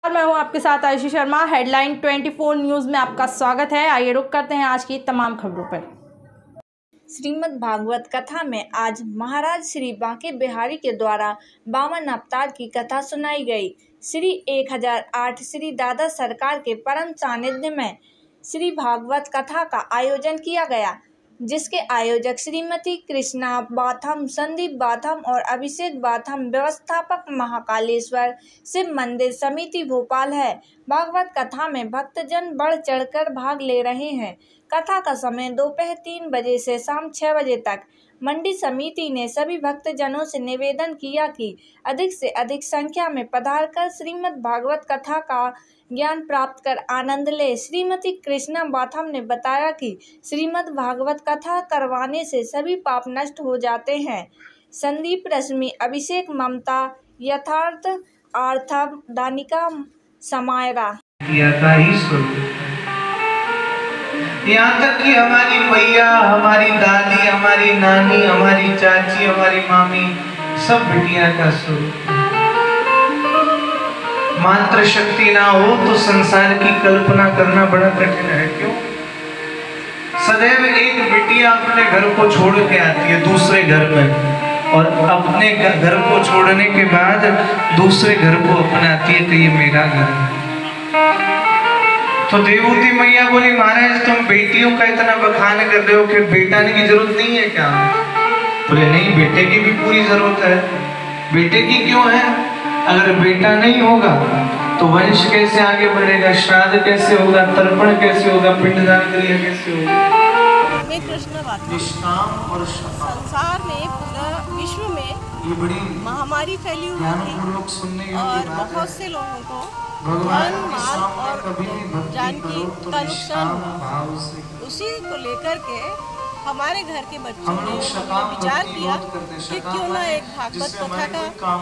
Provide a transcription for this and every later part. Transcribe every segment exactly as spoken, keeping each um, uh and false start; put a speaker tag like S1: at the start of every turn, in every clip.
S1: मैं हूं आपके साथ आयुषी शर्मा। हेडलाइन चौबीस न्यूज़ में आपका स्वागत है। आइए रुक करते हैं आज की तमाम खबरों पर।
S2: श्रीमद् भागवत कथा में आज महाराज श्री बांके बिहारी के द्वारा बावन अवतार की कथा सुनाई गई। श्री एक हज़ार आठ श्री दादा सरकार के परम सानिध्य में श्री भागवत कथा का आयोजन किया गया, जिसके आयोजक श्रीमती कृष्णा बाथम, संदीप बाथम और अभिषेक बाथम, व्यवस्थापक महाकालेश्वर शिव मंदिर समिति भोपाल है। भागवत कथा में भक्तजन बढ़ चढ़कर भाग ले रहे हैं। कथा का समय दोपहर तीन बजे से शाम छह बजे तक। मंडी समिति ने सभी भक्तजनों से निवेदन किया कि अधिक से अधिक संख्या में पधारकर श्रीमद् भागवत कथा का ज्ञान प्राप्त कर आनंद ले। श्रीमती कृष्णा बाथम ने बताया कि श्रीमद् भागवत कथा करवाने से सभी पाप नष्ट हो जाते हैं। संदीप रश्मि, अभिषेक ममता, यथार्थ आर्थव, दानिका समायरा।
S3: यहाँ तक कि हमारी मैया, हमारी दादी, हमारी नानी, हमारी चाची, हमारी मामी सब बिटिया का स्वरूप। मात्र शक्ति ना हो तो संसार की कल्पना करना बड़ा कठिन है। क्यों? सदैव एक बिटिया अपने घर को छोड़ के आती है दूसरे घर में, और अपने घर को छोड़ने के बाद दूसरे घर को अपनाती है कि ये मेरा घर है। तो देवूती मैया बोली, महाराज तुम बेटियों का इतना बखान कर रहे हो कि बेटा आने की जरूरत नहीं है क्या? बोले नहीं, बेटे की भी पूरी जरूरत है। बेटे की क्यों है? अगर बेटा नहीं होगा तो वंश कैसे आगे बढ़ेगा, श्राद्ध कैसे होगा, तर्पण कैसे होगा, पिंडदान क्रिया कैसे होगा।
S4: मैं कृष्ण बात
S3: निष्काम और
S4: संसार में, पूरा विश्व में
S3: ये बड़ी
S4: महामारी फैली हुई थी और बहुत से लोगों को धन, माल और जान की का नुकसान हुआ। उसी को लेकर के हमारे घर के बच्चों ने विचार किया कि क्यों ना एक भागवत कथा का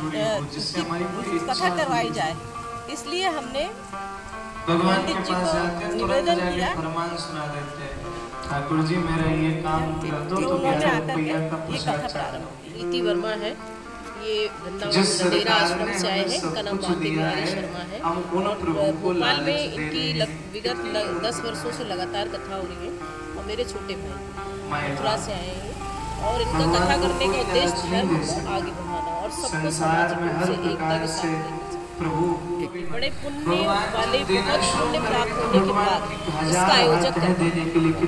S4: कथा करवाई जाए। इसलिए हमने पंडित जी को निवेदन किया,
S3: ठाकुर जी मेरा ये काम कर दो, तो
S4: उन्होंने आकर के ये कथा प्रारंभ की।
S5: प्रीति वर्मा है, ये वृंदावन गंडेरा आश्रम से आए हैं। इनका नाम बांके बिहारी शर्मा है और भोपाल में इनकी विगत दस वर्षों से लगातार कथा हो रही है। और मेरे छोटे भाई मथुरा से आए हैं और इनका कथा करने का उद्देश्य धर्म को आगे बढ़ाना और सबको सामाजिक रूप से एकता के साथ लेना। बड़े पुण्य वाले बहुत पुण्य प्राप्त होने के बाद इसका आयोजक करते हैं।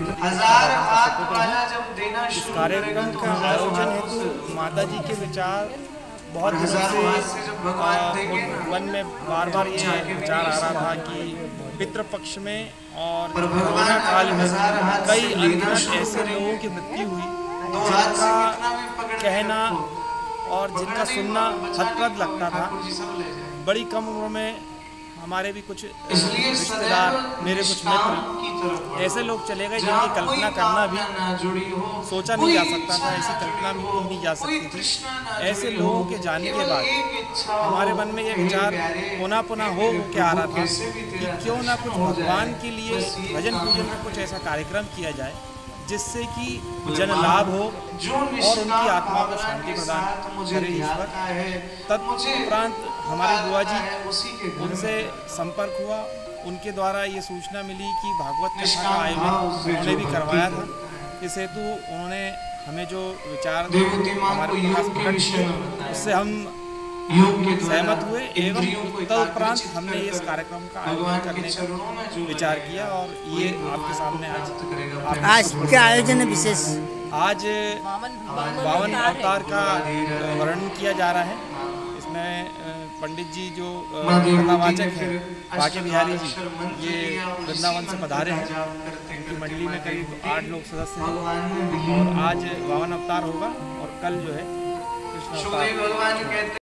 S6: इस कार्यक्रम का आयोजन हेतु माता जी के विचार बहुत दिनों से मन में बार बार ये विचार आ रहा था कि पितृपक्ष में और कोरोना काल में कई अनगिनत ऐसे लोगों की मृत्यु हुई जिनका कहना और जिनका सुनना हदप्रद लगता था। बड़ी कम उम्र में हमारे भी कुछ रिश्तेदार, मेरे कुछ मित्र ऐसे लोग चले गए जिनकी कल्पना करना भी सोचा नहीं जा सकता था, ऐसी कल्पना भी की नहीं जा सकती थी। ऐसे लोगों के जाने के बाद हमारे मन में ये विचार पुनः पुनः हो के आ रहा था कि क्यों ना कुछ भगवान के लिए भजन पूजन का कुछ ऐसा कार्यक्रम किया जाए जिससे कि जन लाभ हो और उनकी आत्मा को शांति प्रदान करे ईश्वर। तत्परांत हमारे बुआ जी, उनसे संपर्क हुआ, उनके द्वारा ये सूचना मिली कि भागवत कथा का आयोजन उन्होंने भी करवाया था। इस हेतु उन्होंने हमें जो विचार हमारे पास प्रकट किए उससे हम सहमत हुए एवं तदुपरांत हमने इस कार्यक्रम का आयोजन करने का विचार किया। और ये आपके सामने आज
S7: आज क्या आयोजन है विशेष?
S6: आज बावन अवतार का वर्णन किया जा रहा है। इसमें पंडित जी जो कथावाचक हैं बांके बिहारी जी, ये वृंदावन से पधारे हैं। उनकी मंडली में करीब आठ लोग सदस्य हैं और आज बावन अवतार होगा और कल जो है कृष्ण अवतार।